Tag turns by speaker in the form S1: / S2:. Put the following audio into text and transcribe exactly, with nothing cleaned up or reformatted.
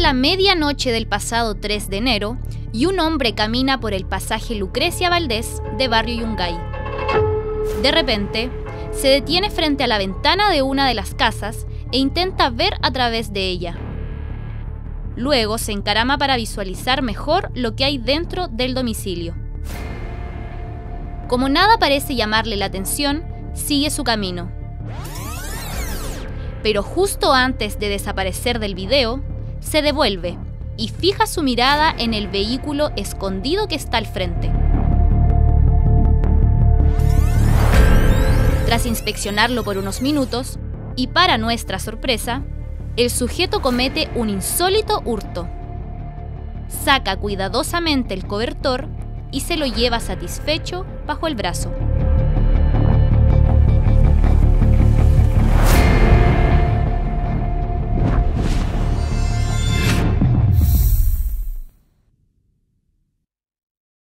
S1: la medianoche del pasado tres de enero y un hombre camina por el pasaje Lucrecia Valdés de Barrio Yungay. De repente, se detiene frente a la ventana de una de las casas e intenta ver a través de ella. Luego se encarama para visualizar mejor lo que hay dentro del domicilio. Como nada parece llamarle la atención, sigue su camino. Pero justo antes de desaparecer del video, se devuelve y fija su mirada en el vehículo escondido que está al frente. Tras inspeccionarlo por unos minutos, y para nuestra sorpresa, el sujeto comete un insólito hurto. Saca cuidadosamente el cobertor y se lo lleva satisfecho bajo el brazo.